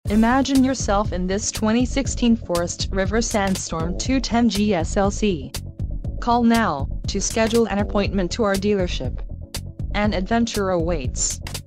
Imagine yourself in this 2016 Forest River Sandstorm 210 GSLC. Call now to schedule an appointment to our dealership. An adventure awaits.